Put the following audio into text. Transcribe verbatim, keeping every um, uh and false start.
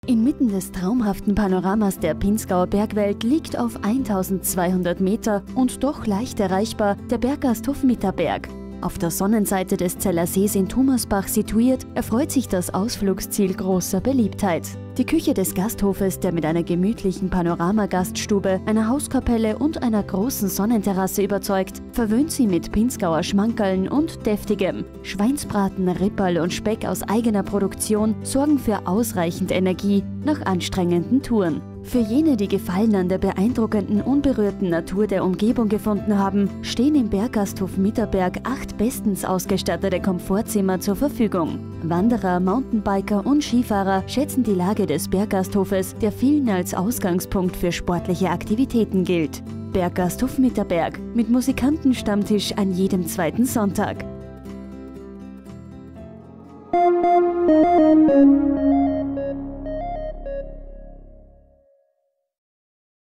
Inmitten des traumhaften Panoramas der Pinzgauer Bergwelt liegt auf eintausendzweihundert Meter und doch leicht erreichbar der Berggasthof Mitterberg. Auf der Sonnenseite des Zeller Sees in Thomasbach situiert, erfreut sich das Ausflugsziel großer Beliebtheit. Die Küche des Gasthofes, der mit einer gemütlichen Panoramagaststube, einer Hauskapelle und einer großen Sonnenterrasse überzeugt, verwöhnt Sie mit Pinzgauer Schmankerln und deftigem. Schweinsbraten, Ripperl und Speck aus eigener Produktion sorgen für ausreichend Energie nach anstrengenden Touren. Für jene, die Gefallen an der beeindruckenden, unberührten Natur der Umgebung gefunden haben, stehen im Berggasthof Mitterberg acht bestens ausgestattete Komfortzimmer zur Verfügung. Wanderer, Mountainbiker und Skifahrer schätzen die Lage des Berggasthofes, der vielen als Ausgangspunkt für sportliche Aktivitäten gilt. Berggasthof Mitterberg mit Musikantenstammtisch an jedem zweiten Sonntag.